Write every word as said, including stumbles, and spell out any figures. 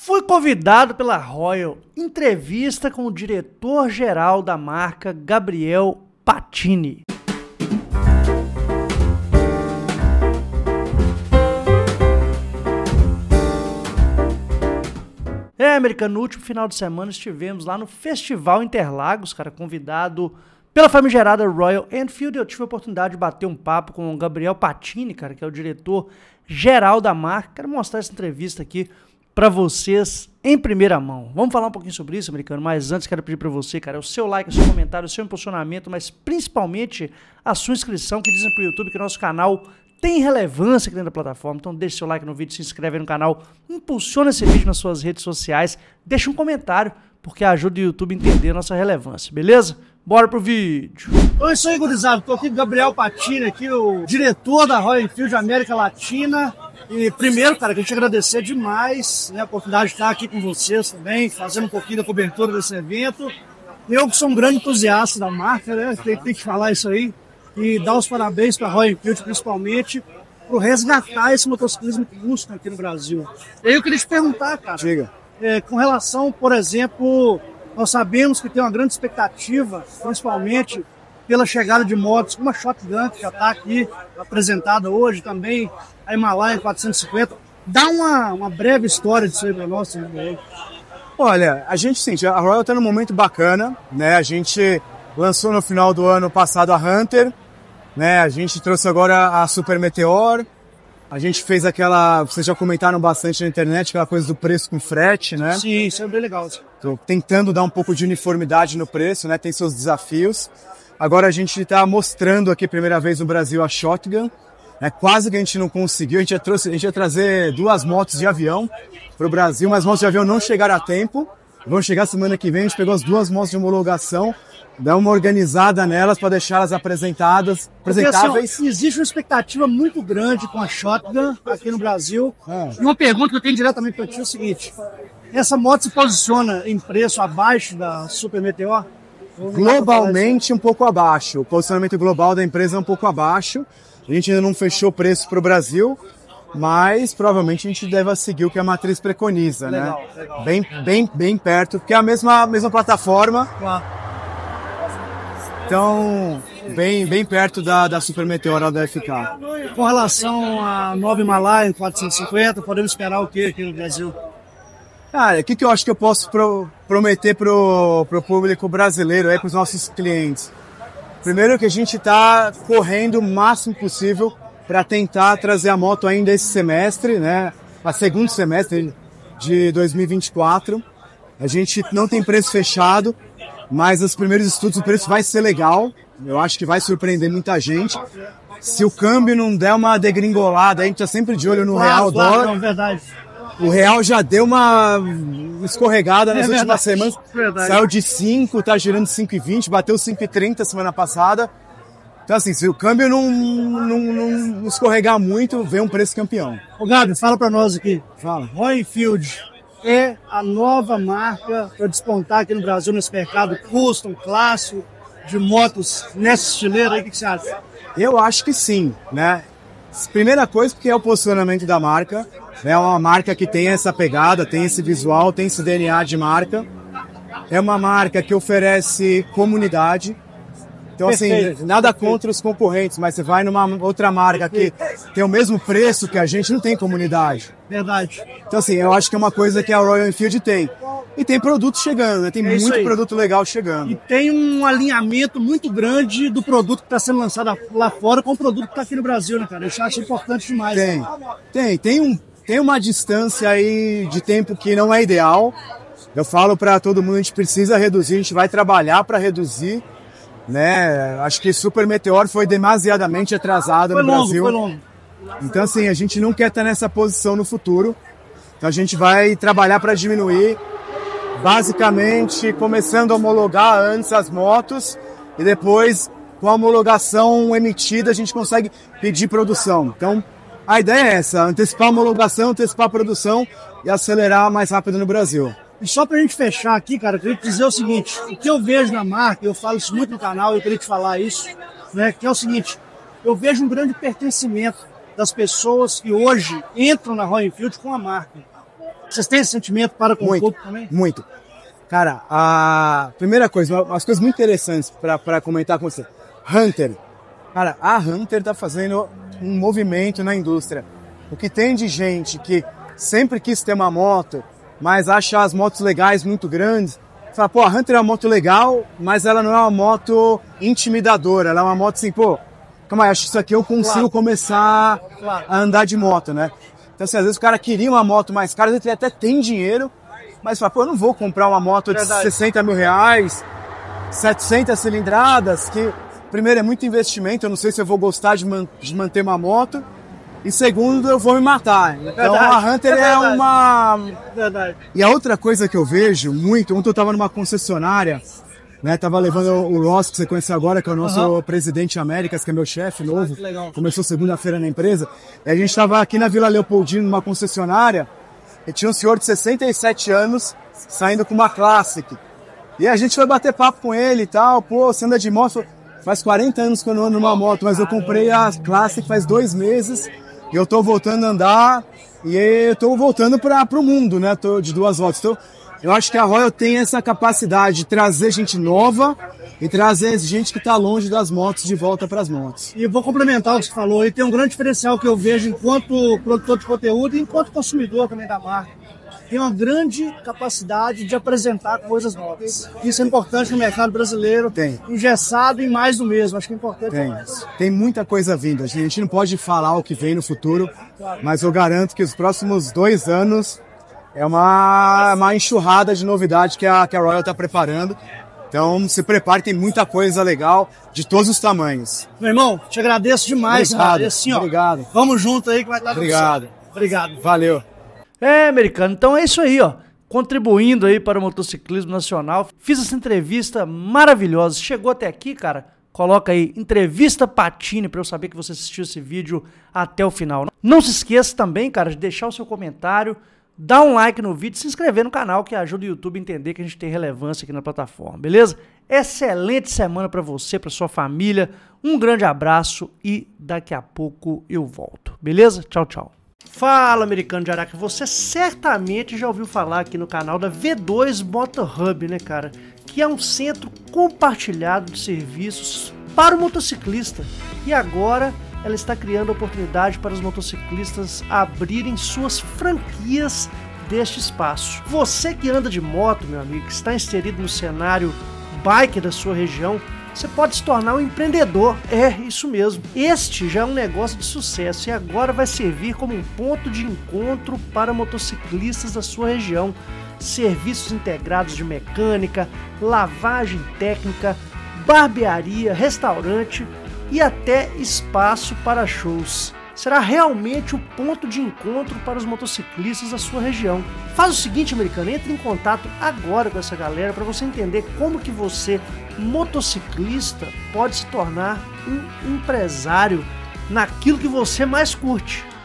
Fui convidado pela Royal, entrevista com o diretor-geral da marca, Gabriel Patini. É, americano, no último final de semana estivemos lá no Festival Interlagos, cara, convidado pela famigerada Royal Enfield. Eu tive a oportunidade de bater um papo com o Gabriel Patini, cara, que é o diretor-geral da marca. Quero mostrar essa entrevista aqui para vocês em primeira mão. Vamos falar um pouquinho sobre isso, americano, mas antes quero pedir para você, cara, o seu like, o seu comentário, o seu impulsionamento, mas principalmente a sua inscrição, que dizem pro YouTube que nosso canal tem relevância aqui dentro da plataforma. Então deixa seu like no vídeo, se inscreve aí no canal, impulsiona esse vídeo nas suas redes sociais, deixa um comentário, porque ajuda o YouTube a entender a nossa relevância, beleza? Bora pro vídeo. Então é isso aí, gurizada. Estou aqui com o Gabriel Patini, aqui, o diretor da Royal Enfield América Latina. E primeiro, cara, queria te agradecer demais, né, a oportunidade de estar aqui com vocês também, fazendo um pouquinho da cobertura desse evento. Eu que sou um grande entusiasta da marca, né, tem, tem que falar isso aí. E dar os parabéns para a Royal Enfield, principalmente, por resgatar esse motociclismo acústico aqui no Brasil. E aí eu queria te perguntar, cara, Diga. É, com relação, por exemplo, nós sabemos que tem uma grande expectativa, principalmente pela chegada de motos como a Shotgun, que já está aqui apresentada hoje, também a Himalaia quatrocentos e cinquenta. Dá uma, uma breve história disso aí para nós. Né? Olha, a gente sente, a Royal está num momento bacana, né? A gente lançou no final do ano passado a Hunter, né? A gente trouxe agora a Super Meteor. A gente fez aquela, vocês já comentaram bastante na internet, aquela coisa do preço com frete, né? Sim, isso é bem legal. Tô tentando dar um pouco de uniformidade no preço, né? Tem seus desafios. Agora a gente está mostrando aqui, primeira vez no Brasil, a Shotgun. É, quase que a gente não conseguiu, a gente ia, trouxe, a gente ia trazer duas motos de avião para o Brasil, mas as motos de avião não chegaram a tempo. Vão chegar semana que vem, a gente pegou as duas motos de homologação, dá uma organizada nelas para deixá-las apresentadas, apresentáveis. Porque, assim, existe uma expectativa muito grande com a Shotgun aqui no Brasil. É. E uma pergunta que eu tenho diretamente para ti é o seguinte: essa moto se posiciona em preço abaixo da Super Meteor? Globalmente um pouco abaixo, o posicionamento global da empresa é um pouco abaixo. A gente ainda não fechou o preço para o Brasil, mas provavelmente a gente deve seguir o que a matriz preconiza, Legal, né? legal. Bem, bem, bem perto, porque é a mesma, mesma plataforma. Claro. Então, bem, bem perto da, da Super Meteor ela deve ficar. Com relação à nova Himalaia quatrocentos e cinquenta, podemos esperar o que aqui no Brasil? Cara, o que, que eu acho que eu posso pro, prometer pro, pro público brasileiro, aí, pros nossos clientes? Primeiro que a gente está correndo o máximo possível para tentar trazer a moto ainda esse semestre, né? A segundo semestre de dois mil e vinte e quatro. A gente não tem preço fechado, mas os primeiros estudos, o preço vai ser legal. Eu acho que vai surpreender muita gente. Se o câmbio não der uma degringolada, a gente está sempre de olho no Claro, real claro, dólar. não, verdade. O real já deu uma escorregada nas É últimas verdade, semanas. verdade. Saiu de cinco, tá girando cinco e vinte, bateu cinco e trinta semana passada. Então assim, se o câmbio não, não, não escorregar muito, vem um preço campeão. Ô Gabi, fala para nós aqui. Fala. Royal Enfield é a nova marca para despontar aqui no Brasil, nesse mercado custom, clássico, de motos nessa estileira aí, o que, que você acha? Eu acho que sim, né? Primeira coisa, porque é o posicionamento da marca. É uma marca que tem essa pegada, tem esse visual, tem esse D N A de marca. É uma marca que oferece comunidade. Então, assim, Perfeito, nada perfeito. contra os concorrentes, mas você vai numa outra marca que tem o mesmo preço que a gente, não tem comunidade. Verdade. Então, assim, eu acho que é uma coisa que a Royal Enfield tem. E tem produto chegando, né? Tem É isso muito aí. produto legal E chegando. tem um alinhamento muito grande do produto que está sendo lançado lá fora com o produto que está aqui no Brasil, né, cara? Eu acho importante demais. Tem, Né? tem, tem, um, tem uma distância aí de tempo que não é ideal. Eu falo para todo mundo, a gente precisa reduzir, a gente vai trabalhar para reduzir, né? Acho que Super Meteor foi demasiadamente atrasado Foi no longo, Brasil. foi longo. Então, assim, a gente não quer estar nessa posição no futuro. Então, a gente vai trabalhar para diminuir, basicamente, começando a homologar antes as motos e depois, com a homologação emitida, a gente consegue pedir produção. Então, a ideia é essa, antecipar a homologação, antecipar a produção e acelerar mais rápido no Brasil. E só pra gente fechar aqui, cara, eu queria te dizer o seguinte: o que eu vejo na marca, eu falo isso muito no canal, eu queria te falar isso, né? Que é o seguinte: eu vejo um grande pertencimento das pessoas que hoje entram na Royal Enfield com a marca. Vocês têm esse sentimento para com Muito, o público também? Muito. Cara, a primeira coisa, umas coisas muito interessantes para comentar com você. Hunter. Cara, a Hunter tá fazendo um movimento na indústria. O que tem de gente que sempre quis ter uma moto, mas acha as motos legais muito grandes, fala, pô, a Hunter é uma moto legal, mas ela não é uma moto intimidadora, ela é uma moto assim, pô, calma aí, acho que isso aqui eu consigo claro. começar claro. a andar de moto, né? Então, assim, às vezes o cara queria uma moto mais cara, ele até tem dinheiro, mas fala, pô, eu não vou comprar uma moto de Verdade. sessenta mil reais, setecentas cilindradas, que, primeiro, é muito investimento, eu não sei se eu vou gostar de, man- de manter uma moto, e segundo, eu vou me matar. Então, Verdade. a Hunter é, é uma... Verdade. E a outra coisa que eu vejo muito, ontem eu tava numa concessionária, né, tava levando o Ross, que você conhece agora, que é o nosso uhum. presidente Américas, que é meu chefe novo, ah, começou segunda-feira na empresa, e a gente tava aqui na Vila Leopoldina, numa concessionária, e tinha um senhor de sessenta e sete anos, saindo com uma Classic, e a gente foi bater papo com ele e tal, pô, você anda de moto, faz quarenta anos que eu não ando numa moto, mas eu comprei a Classic faz dois meses, e eu tô voltando a andar, e eu tô voltando para o mundo, né, tô de duas voltas, então, eu acho que a Royal tem essa capacidade de trazer gente nova e trazer gente que está longe das motos de volta para as motos. E vou complementar o que você falou, e tem um grande diferencial que eu vejo enquanto produtor de conteúdo e enquanto consumidor também da marca. Tem uma grande capacidade de apresentar coisas novas. Isso é importante no mercado brasileiro. Tem. Engessado e mais do mesmo. Acho que é importante. Tem. Tem muita coisa vindo. A gente não pode falar o que vem no futuro, claro. Mas eu garanto que os próximos dois anos é uma, uma enxurrada de novidade que a, que a Royal está preparando. Então se prepare, tem muita coisa legal de todos os tamanhos. Meu irmão, te agradeço demais. Obrigado. Cara. Assim, ó, Obrigado. Vamos junto aí que vai dar tudo Obrigado. certo. Obrigado. Valeu. É, americano, então é isso aí, ó. Contribuindo aí para o motociclismo nacional. Fiz essa entrevista maravilhosa. Chegou até aqui, cara? Coloca aí, entrevista Patini, para eu saber que você assistiu esse vídeo até o final. Não se esqueça também, cara, de deixar o seu comentário, dar um like no vídeo e se inscrever no canal, que ajuda o YouTube a entender que a gente tem relevância aqui na plataforma, beleza? Excelente semana para você, para sua família. Um grande abraço e daqui a pouco eu volto, beleza? Tchau, tchau. Fala, americano de Araque, você certamente já ouviu falar aqui no canal da V dois Moto Hub, né, cara? Que é um centro compartilhado de serviços para o motociclista. E agora ela está criando oportunidade para os motociclistas abrirem suas franquias deste espaço. Você que anda de moto, meu amigo, que está inserido no cenário bike da sua região, você pode se tornar um empreendedor. É, isso mesmo. Este já é um negócio de sucesso e agora vai servir como um ponto de encontro para motociclistas da sua região. Serviços integrados de mecânica, lavagem técnica, barbearia, restaurante e até espaço para shows. Será realmente o ponto de encontro para os motociclistas da sua região. Faz o seguinte, americano, entre em contato agora com essa galera para você entender como que você, motociclista, pode se tornar um empresário naquilo que você mais curte.